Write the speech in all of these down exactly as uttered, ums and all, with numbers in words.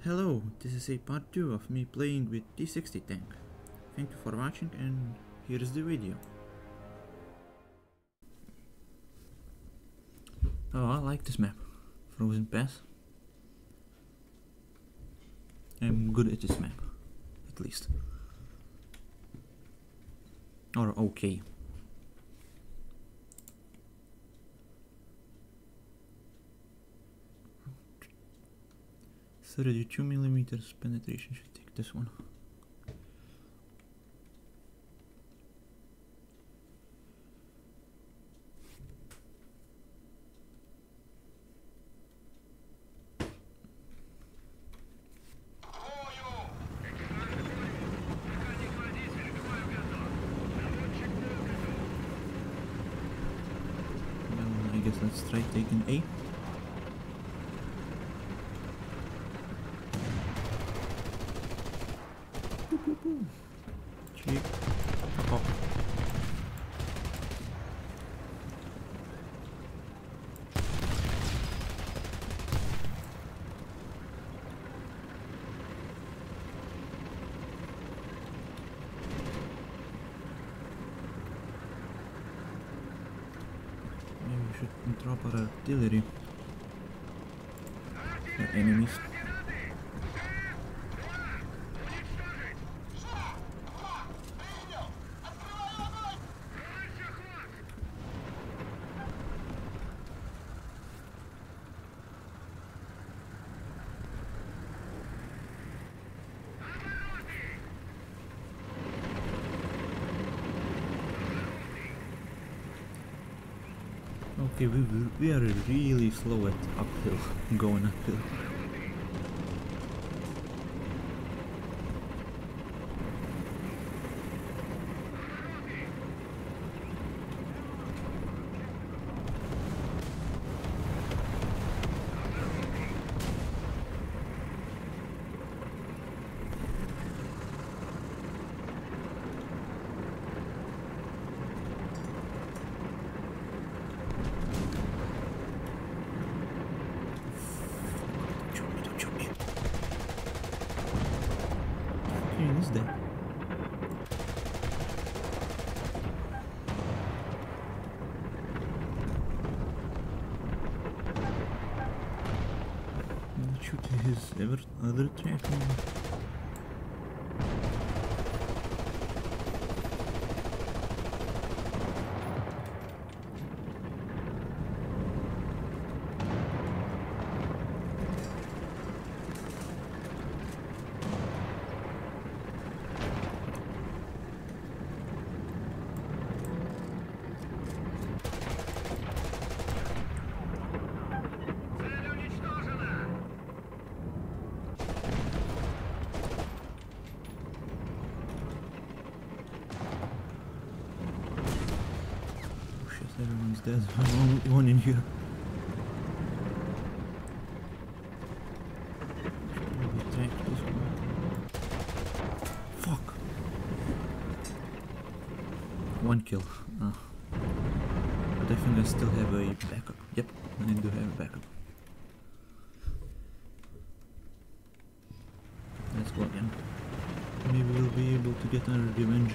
Hello, this is a part two of me playing with T sixty tank. Thank you for watching and here is the video. Oh, I like this map. Frozen Pass. I'm good at this map, at least. Or okay. thirty-two millimeters penetration, should take this one. Well, I guess let's try taking A. Cheap. Oh. Maybe we should drop our artillery. Our enemies. Okay, we, we are really slow at uphill, going uphill. Is that? Let's shoot his ever other track. Everyone's dead. I'm only one in here. Maybe attack this one. Fuck. One kill. Ah. But I think I still have a backup. Yep, I do have a backup. Let's go again. Maybe we'll be able to get our revenge.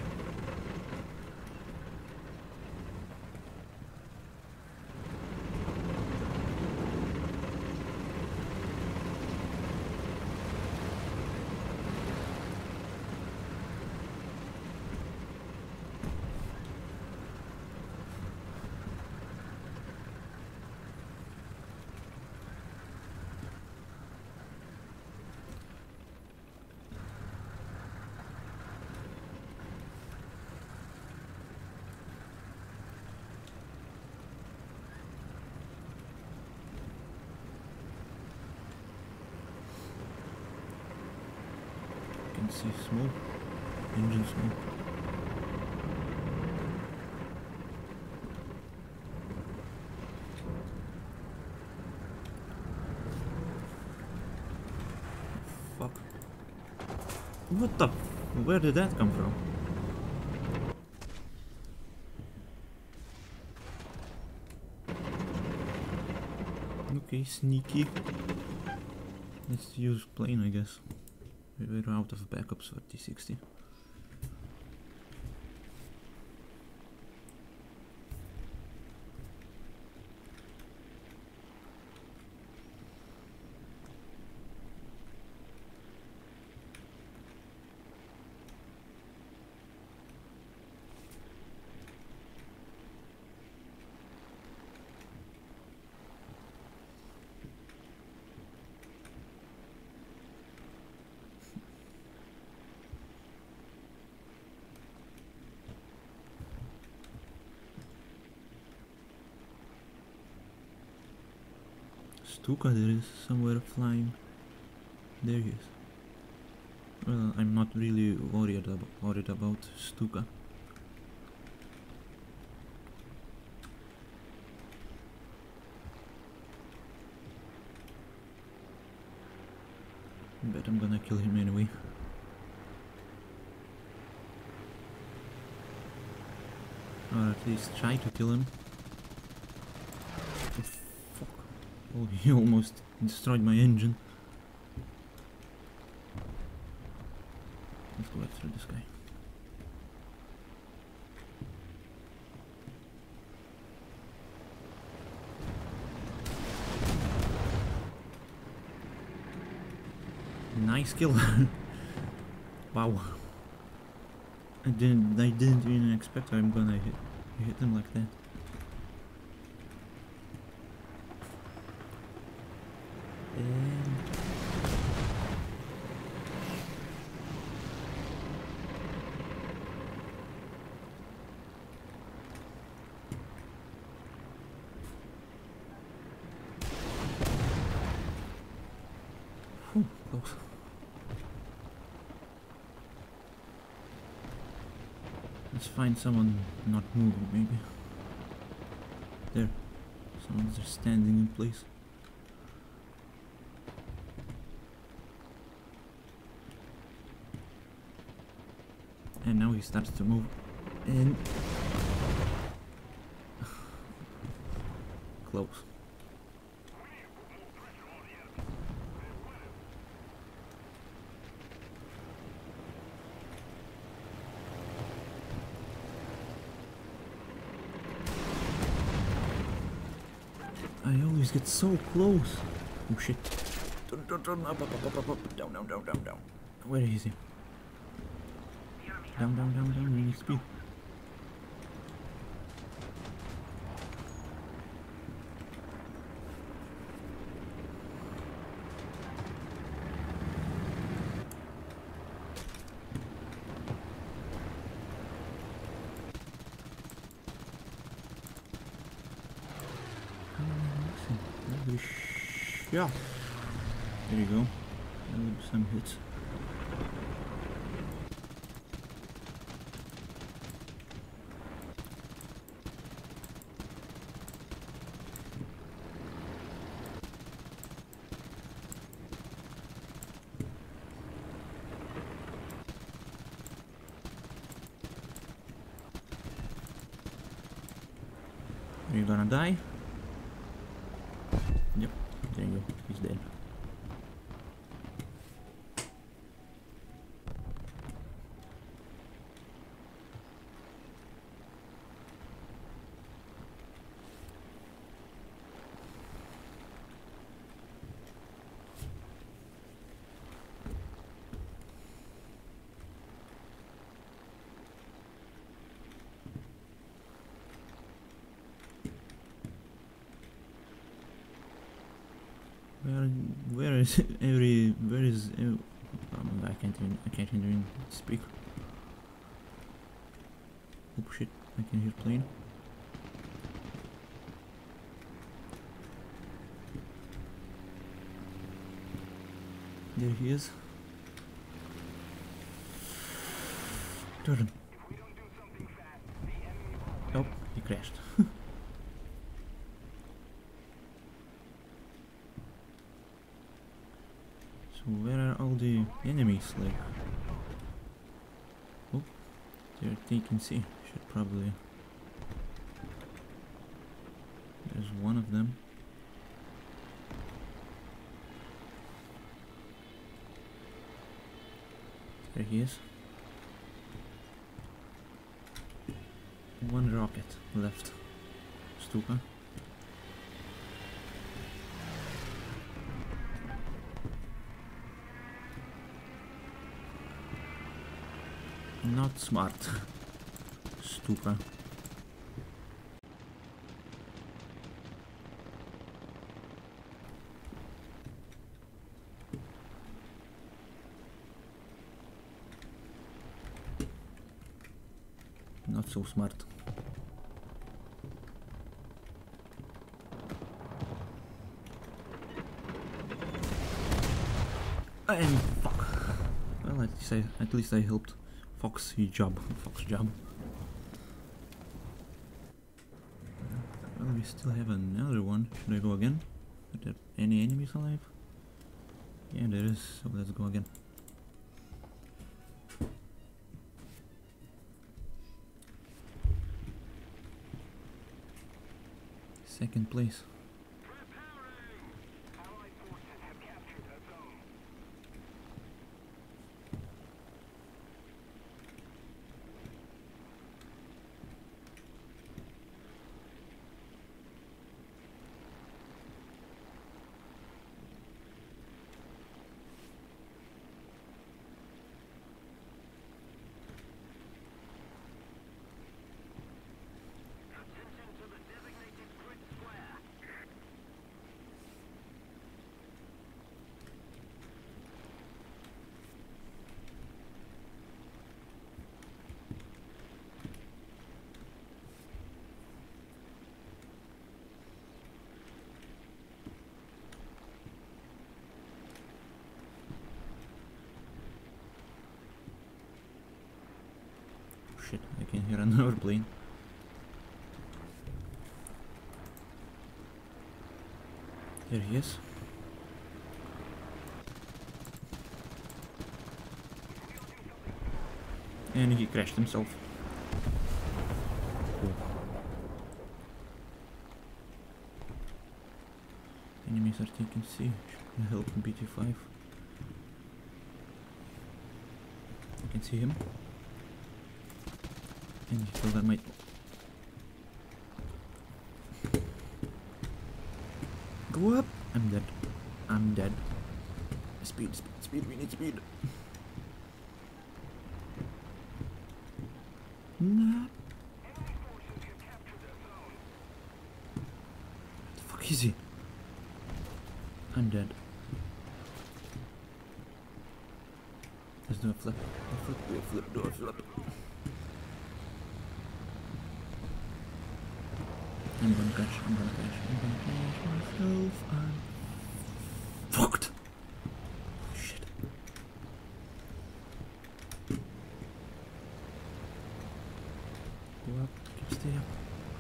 See smoke, engine smoke. Fuck. What the? Where did that come from? Okay, sneaky. Let's use plane, I guess. We're out of backups for T sixty. Stuka, there is somewhere flying. There he is. Well, I'm not really worried about, worried about Stuka. Bet I'm gonna kill him anyway. Or at least try to kill him. Oh, fuck. Oh, he almost destroyed my engine. Let's go after this guy. Nice kill. Wow. I didn't I didn't even expect I'm gonna hit hit him like that. And Whew, close. Let's find someone not moving, maybe. There. Someone's just standing in place. And now he starts to move. And close. I always get so close. Oh shit. Turn, turn, turn. Up, up, up, up, up, up. Down, down, down, down, down. Where is he? Down, down, down, down. We need speed. Yeah. There you go. That would be some hits. Are you gonna die? Yep, there you go, he's dead. Where, where is every, where is, every, um, I can't even, I can't even speak. Oh shit, I can hear plane. There he is. Turn. Oh, he crashed. So where are all the enemies, like? Oh, they're taking C. Should probably... There's one of them. There he is. One rocket left. Stuka. Not smart. Stuka. Not so smart. And fuck. Well, at least I, at least I helped Fox his job. Fox job. Well, we still have another one. Should I go again? Are there any enemies alive? Yeah, there is. So let's go again. Second place. Shit, I can hear another plane. There he is. And he crashed himself. Cool. Enemies are taking C. Should help B T five. I can see him. And he killed that mate. Go up! I'm dead. I'm dead. Speed, speed, speed, we need speed. Nah. What the fuck is he? I'm dead. Let's do a flip. A flip, do a flip, do a flip. I'm gonna crash, I'm gonna crash, I'm gonna crash myself. I'm fucked. Shit. Go up, keep stay up.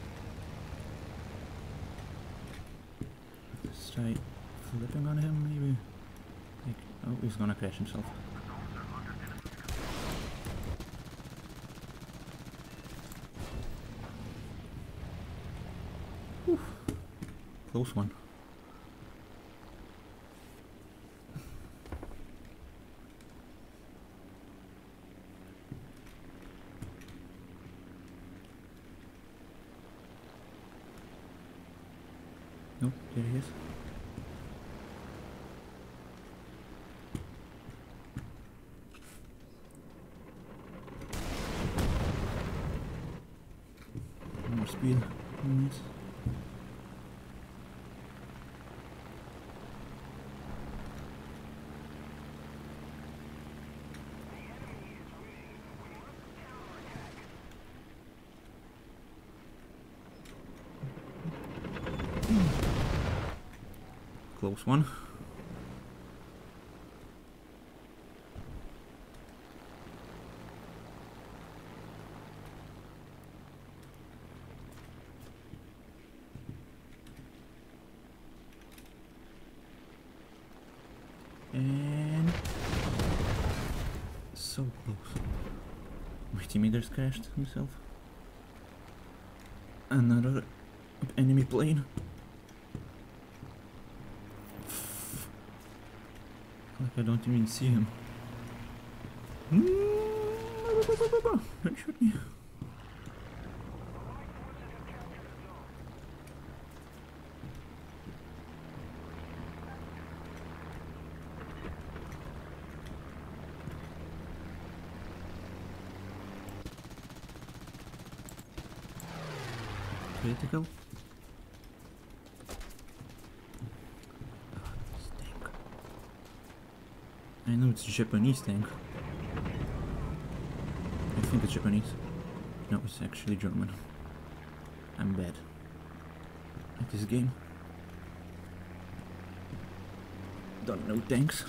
Let's try flipping on him, maybe. Like, oh, he's gonna crash himself. Whew. Close one. Nope, there he is. More speed on this. Close one. And so close. My teammate just crashed himself. Another enemy plane. Like I don't even see him. Don't shoot me. Critical. Oh, this tank. I know it's a Japanese tank. I think it's Japanese. No, it's actually German. I'm bad at this game. Don't know tanks.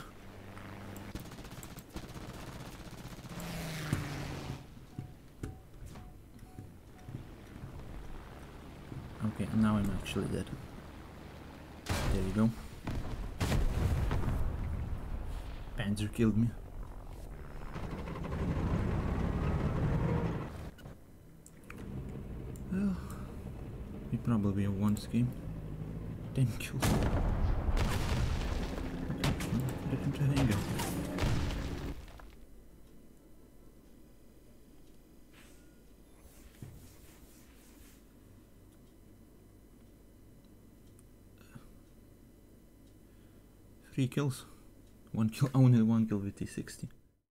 Okay, now I'm actually dead. There you go. Panzer killed me. Well, we probably have won this game. ten kills. Didn't hang out. Three kills. One kill, only one kill with T sixty.